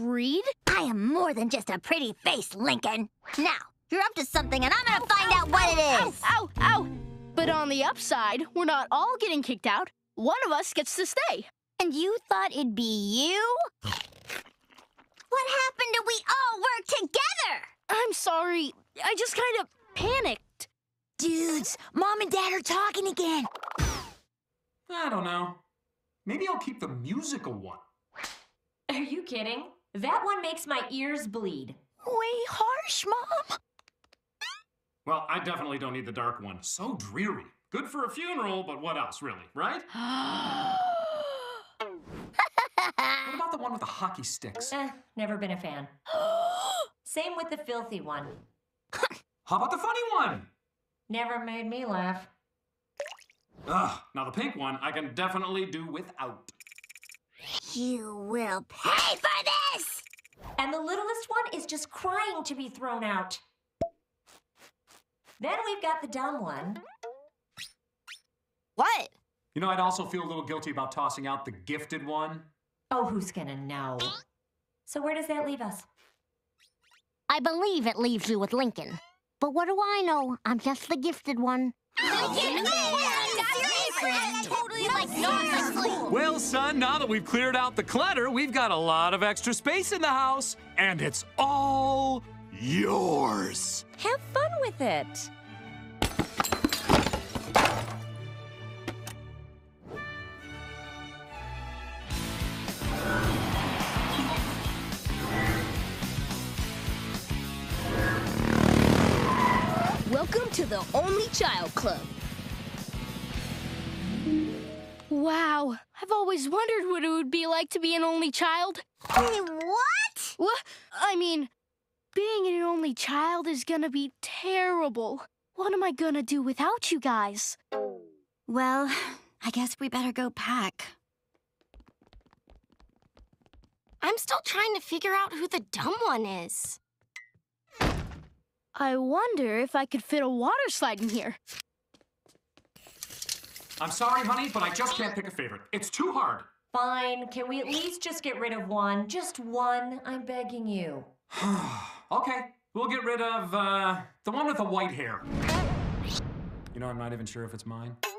breed? I am more than just a pretty face, Lincoln. Now, you're up to something, and I'm gonna find out what it is. Ow, ow! But on the upside, we're not all getting kicked out. One of us gets to stay. And you thought it'd be you? What happened to we all work together? I'm sorry. I just kind of panicked. Dudes, Mom and Dad are talking again. I don't know. Maybe I'll keep the musical one. Are you kidding? That one makes my ears bleed. Way harsh, Mom. Well, I definitely don't need the dark one. So dreary. Good for a funeral, but what else, really, right? What about the one with the hockey sticks? Never been a fan. Same with the filthy one. How about the funny one? Never made me laugh. Ugh, now the pink one I can definitely do without. You will pay for this! And the littlest one is just crying to be thrown out. Then we've got the dumb one. What? You know, I'd also feel a little guilty about tossing out the gifted one. Oh, who's gonna know? So where does that leave us? I believe it leaves you with Lincoln. But what do I know? I'm just the gifted one. Well, son, now that we've cleared out the clutter, we've got a lot of extra space in the house, and it's all yours. Have fun with it. Welcome to the Only Child Club. Wow, I've always wondered what it would be like to be an only child. Hey, what? What? I mean, being an only child is gonna be terrible. What am I gonna do without you guys? Well, I guess we better go pack. I'm still trying to figure out who the dumb one is. I wonder if I could fit a water slide in here. I'm sorry, honey, but I just can't pick a favorite. It's too hard. Fine, can we at least just get rid of one? Just one, I'm begging you. Okay, we'll get rid of, the one with the white hair. You know, I'm not even sure if it's mine.